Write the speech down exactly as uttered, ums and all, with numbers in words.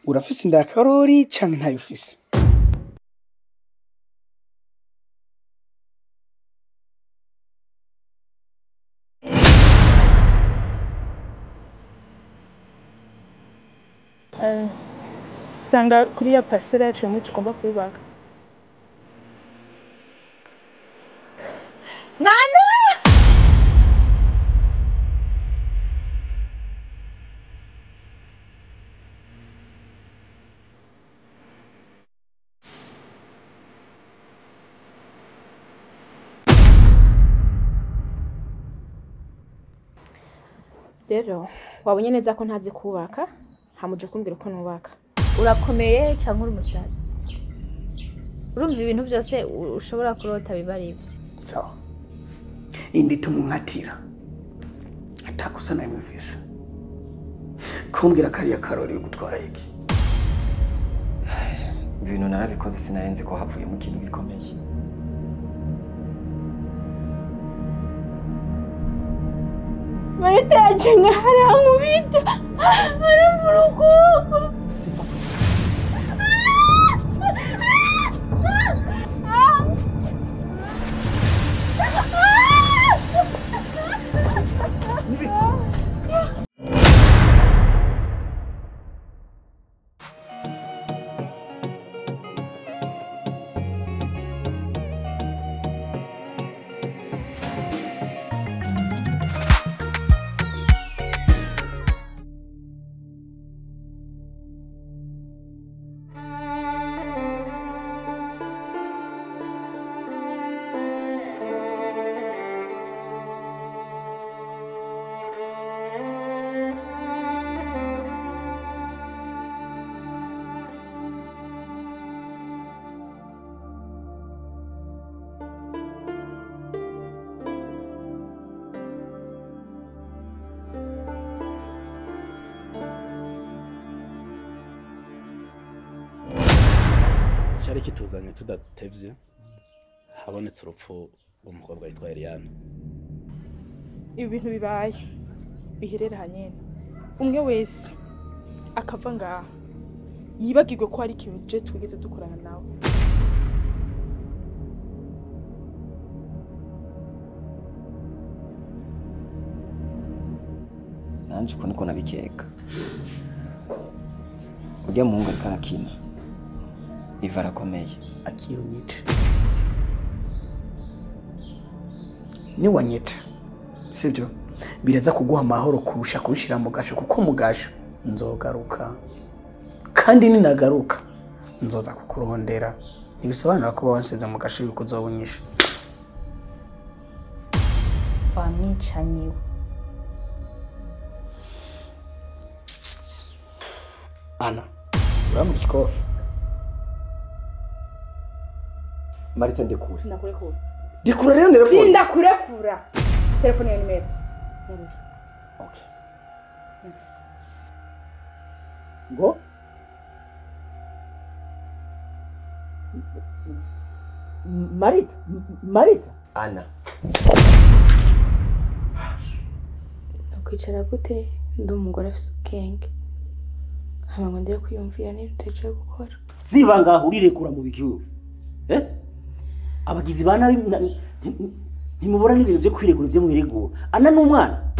urafise inda ya karori canke ntayo ufise? Eh, sanga kuri ya parcelle yacu muri tugomba kubibaka. Nana! Rero wabonye neza ko ntazi kubaka hamuje kumbwira uko nubaka. Urakomeye cyangwa uri umusaza? Urumva ibintu byose ushobora kurota bibari ibyo. Sawa. Indi tumunkatira. Atakosa na imvise. Kumbwira kariya karori gutwaye iki? Ibintu narabikoze sinarenze ko hapfuye mu kintu bikomeye. Marita yajenga harankubita. Haramvuruko. C'est pas possible. Cyari kituzanye tudatevye habonetse urupfu rw'umukobwa yitwa Eliane. Ibi bintu bibaye biherera hanyene. Umwe wese akava ngaha yibagirwe ko ari ikintu je twigeze dukorana nawe. Nanje uko niko nabikeka. Ujya mu ngari karakina. Iva rakomeye. Akira unyice. Ni wanyica. Sibyo? Biraza kuguha amahoro kurusha kurushira mu gasho kuko mu gasho nzogaruka. Kandi ninagaruka nzoza kukurondera. Ibisobanura ko bawansize mu gasho yuko uzobunyisha. Wamwicanyiwe. Ana, uramutse kofi. Marita ndekura. Sinakurekura. Dikura rero telefone. Sindakurekura. Telefone ya nimero. Nyaruza. Okay. Ngo? Marita, Marita. Ana. Nakwicara gute ndi umugore afite ubwenge. Hama ngo ndiye kwiyumvira n'ibintu utaje gukora. Ziba ngaho urirekura mu bigihugu. Eh? Abagizi bana ntimubura n'ibintu byo kwiregura byo mwiregura. Ana n'umwana.